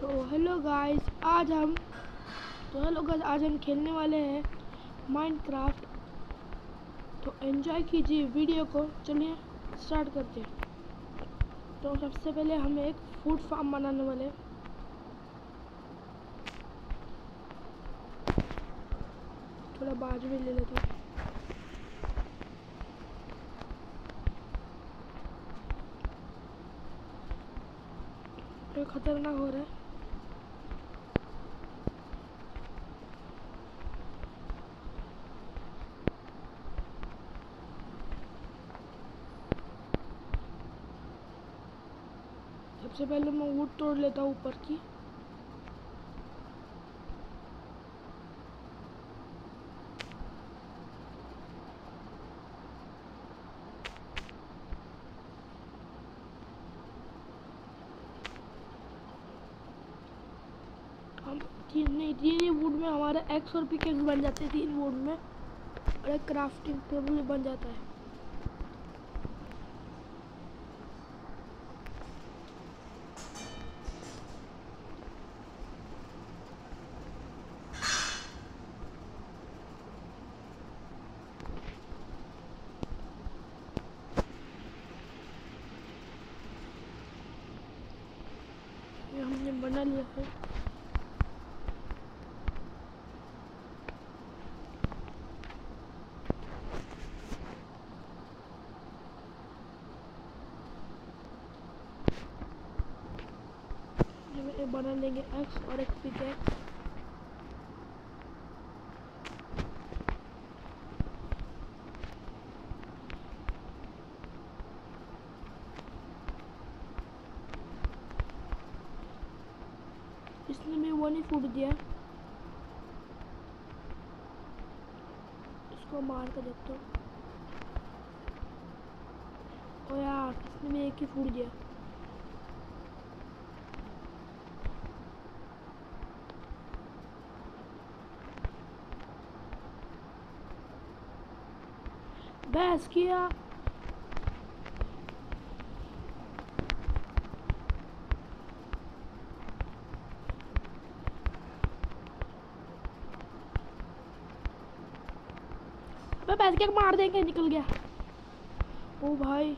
तो hello guys, आज हम खेलने वाले हैं माइनक्राफ्ट। तो एंजॉय कीजिए वीडियो को। चलिए स्टार्ट करते हैं। तो सबसे पहले हम एक फूड फार्म बनाने वाले हैं। थोड़ा बाजू में ले लेता हूँ। तो खतरनाक हो रहा है। सबसे पहले मैं वुड तोड़ लेता हूँ ऊपर की। हम तीन ही वुड में हमारा एक्स और पिकेक्स बन जाते हैं। 3 वुड में और एक क्राफ्टिंग टेबल भी बन जाता है। ये हमने बना लिया है। ये बना लेंगे एक्स और एक पिकेक्स। इसने भी 1 ही फूट दिया। इसको मार कर देखता हूँ। ओ यार, इसने भी 1 ही फूट दिया। बस किया। बस के मार देंगे। निकल गया। ओ भाई,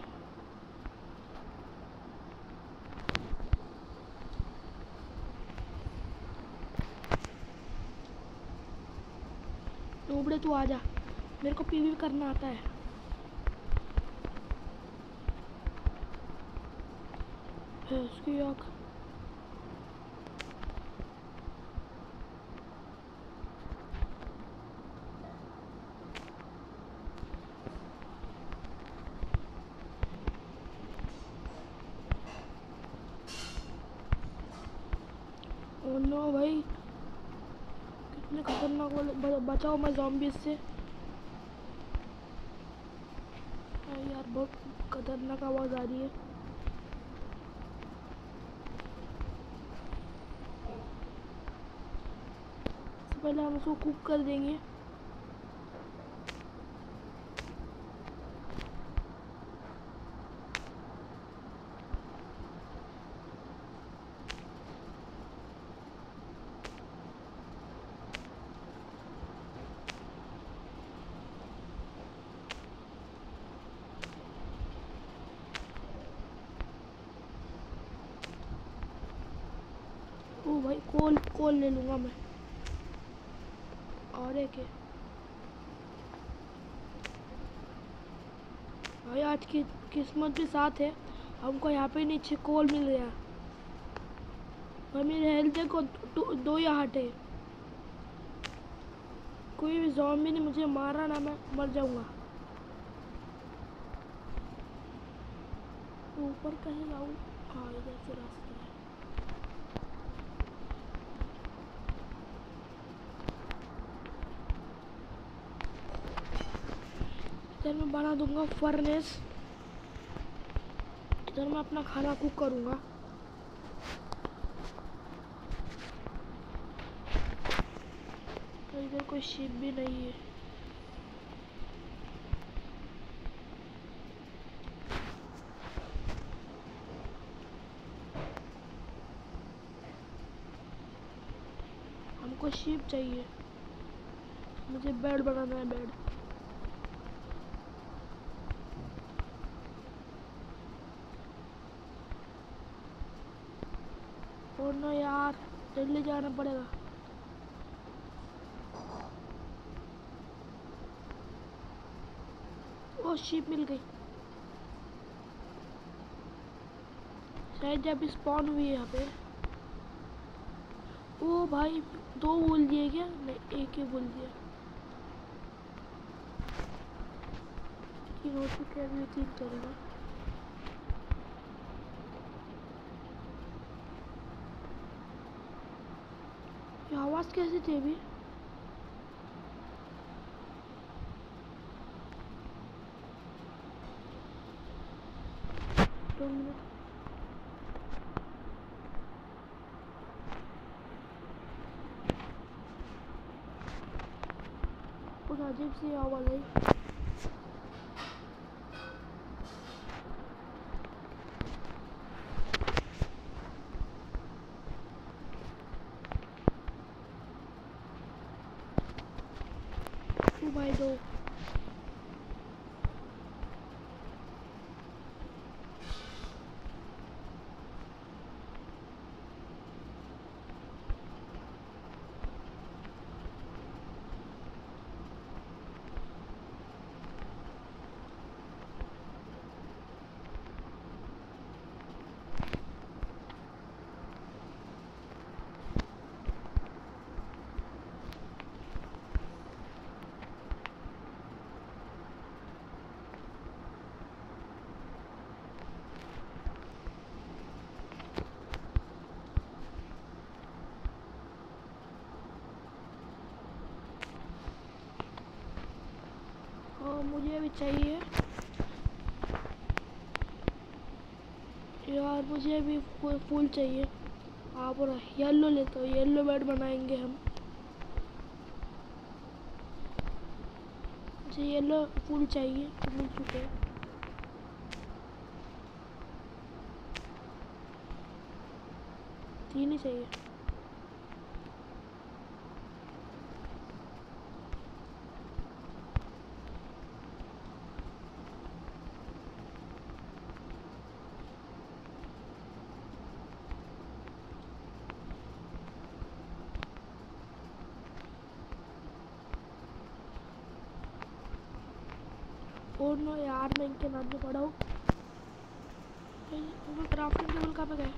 नूबड़े तू आजा, मेरे को पीवी करना आता है। इसकी आँख। ओ नो भाई, कितने खतरनाक वाले। बचाओ मैं ज़ॉम्बी से। यार बहुत खतरनाक आवाज़ आ रही है। सबसे पहले हम उसको कुक कर देंगे। ओ भाई, कोल ले लूँगा मैं। और एक है भाई, आज की किस्मत भी साथ है। हमको यहाँ पे नीचे कोल मिल गया। और मेरे हेल्थ को 2 या हट है। कोई भी ज़ॉम्बी ने मुझे मारा ना, मैं मर जाऊँगा। ऊपर कहीं जाऊँ? हाँ, इधर से रास्ता है। इधर मैं बना दूंगा फर्नेस। इधर मैं अपना खाना कुक करूँगा। तो इधर कोई शिप भी नहीं है। हमको शीप चाहिए, मुझे बेड बनाना है, बेड। और ना यार, जल्दी जाना पड़ेगा। ओ शीप मिल गई, शायद जब स्पॉन हुई है यहाँ पे। ओ भाई, 2 बोल दिए क्या? नहीं, 1 ही बोल दिया। 3 हो चुके हैं, अभी 3 करेगा। ये आवाज़ कैसी थी अभी? दो मिनट। कुछ अजीब सी आवाज़ आई। भाई 2। मुझे भी चाहिए यार, मुझे भी फूल चाहिए। आप और येलो लेते हो, येलो बेड बनाएंगे हम। मुझे येलो फूल चाहिए, मिल चुके हैं। तीन ही चाहिए। और नो यार, मैं इनके नाम में पढ़ा हूँ। क्राफ्टिंग टेबल कहाँ पे गए?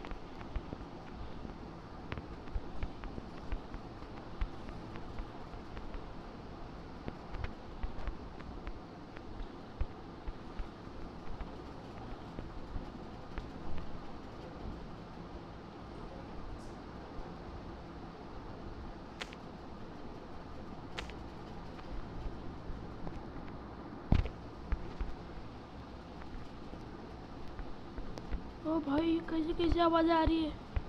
ओ भाई, कैसे कैसे आवाज़ आ रही है?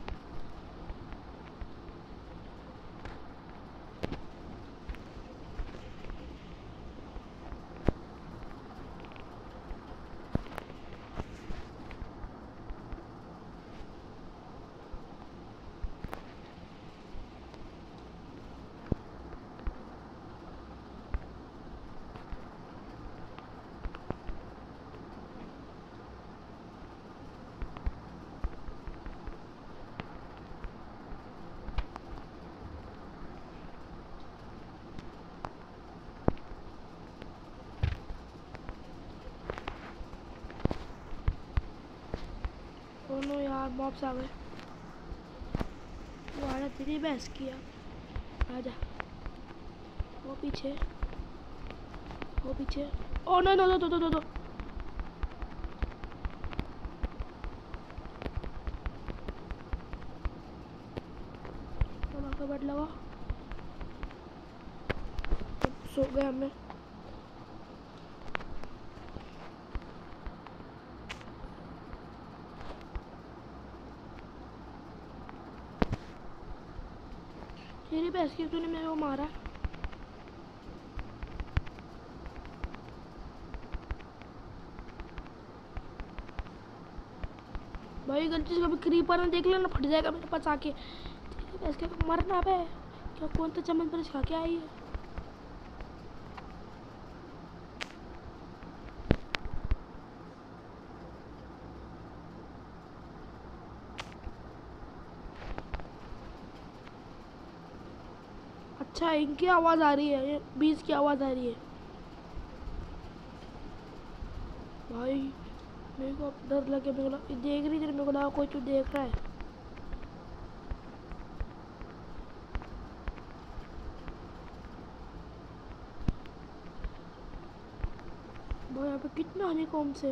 दोनों यार मॉब्स आ गए। वो आना तेरी बहस किया। आजा। वो पीछे, वो पीछे। Oh no no no no no no. Bed लगा, सो गए हमें। तेरी भैंस की तूने मेरे को मारा। भाई गलती से कभी क्रीपर ने देख लेना, फट जाएगा मेरे पास आके। तेरी भैंस के मरना बे। क्या कौन सा चम्मच खा के आई है? अच्छा, इनकी आवाज़ आ रही है, ये बीज की आवाज़ आ रही है। भाई मेरे को अब डर लगे, मेरे को देख रही थी, मेरे को लगा कोई तू देख रहा है। भाई यहाँ पे कितने हनीकॉम्ब से।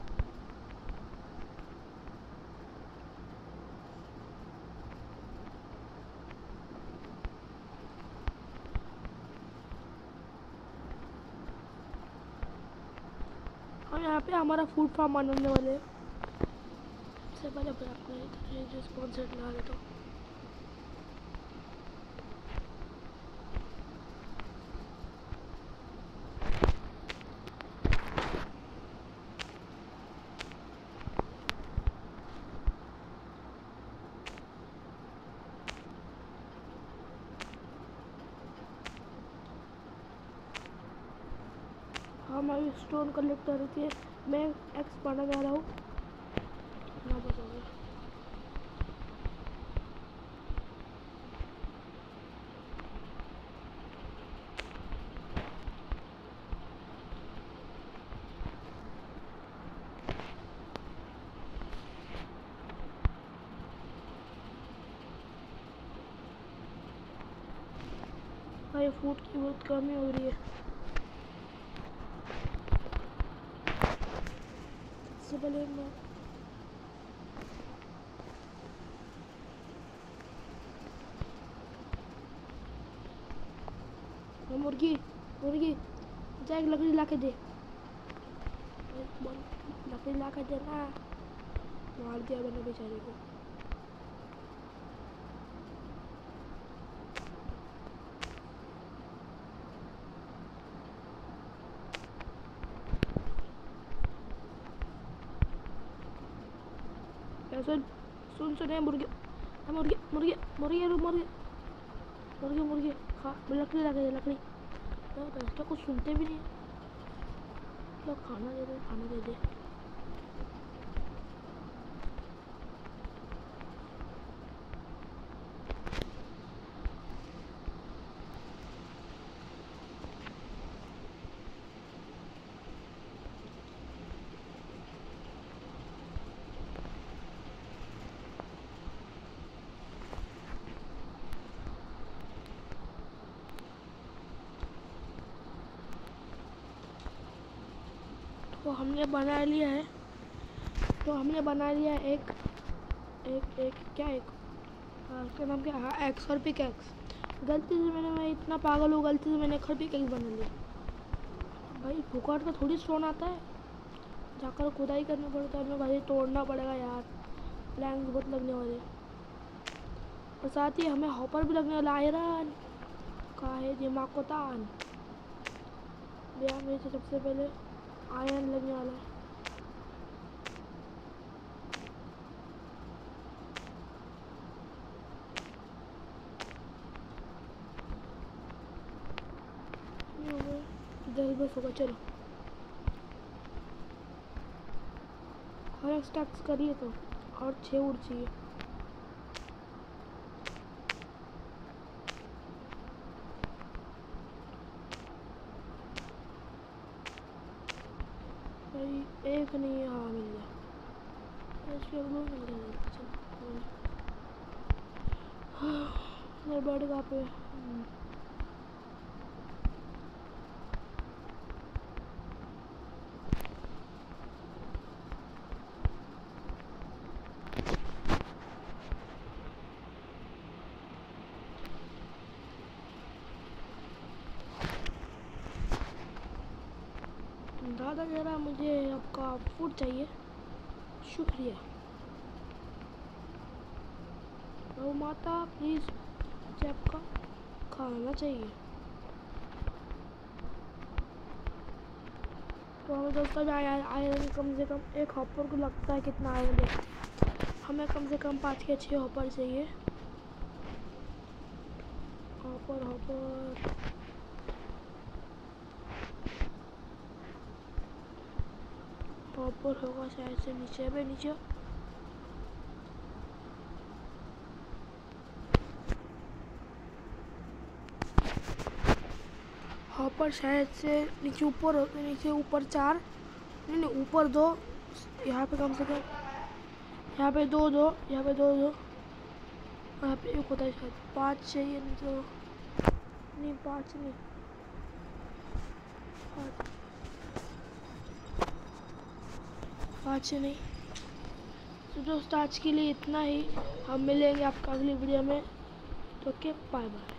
हम यहाँ पे हमारा फूड फार्म बनाने वाले हैं। सबसे पहले अपना स्पॉन्सर लगा देता हूँ। हम अभी स्टोन कलेक्ट कर रही थी, मैं एक्स पढ़ना जा रहा हूँ। इतना बस हो गया। भाई फूड की बहुत कमी हो रही है। सबसे पहले मैं मुर्गी जा, एक लकड़ी ला के दे। लकड़ी ला के देना। मार दिया मैंने बेचारे को। सुन मुर्गी खा, लकड़ी ला के दे, लकड़ी। क्या कुछ सुनते भी नहीं, क्या खाना दे दे, खाना दे दे। तो हमने बना लिया है, एक उसका नाम क्या है, एक्स और पिकैक्स। गलती से मैं इतना पागल हूँ, गलती से मैंने एक और पिकैक्स बना लिया। भाई फुकट का थोड़ी स्टोन आता है, जाकर खुदाई करनी पड़ता है, भाई तोड़ना पड़ेगा यार, प्लैंक्स बहुत लगने वाले। और साथ ही हमें हॉपर भी लगने वाला, आयरन का है दिमाग को तान। भैया मेरे से सबसे पहले आयरन लगने वाला है। जल्द बस होगा, चलो और एक स्टैक्स करिए तो, और 6 उड़ चाहिए। भाई एक नहीं है, हाँ मिल गया। मेरे बॉडी कहाँ पे? दादा जरा मुझे आपका फूड चाहिए, शुक्रिया। गौ माता प्लीज़, मुझे आपका खाना चाहिए। तो हमें दोस्तों आयरन कम से कम एक हॉपर को लगता है कितना आयरन देखते हैं। हमें कम से कम 5 या 6 हॉपर चाहिए। हॉपर होगा शायद से नीचे पे नीचे। हॉपर शायद से नीचे ऊपर होते, नीचे ऊपर 4 नहीं ऊपर 2, यहाँ पे कम से कम यहाँ पे 2 यहाँ पे 2 यहाँ पे 1 होता है शायद 5 चाहिए तो नहीं 5 नहीं 5 नहीं। तो दोस्तों आज के लिए इतना ही, हम मिलेंगे आपका अगली वीडियो में, तो ओके बाय बाय।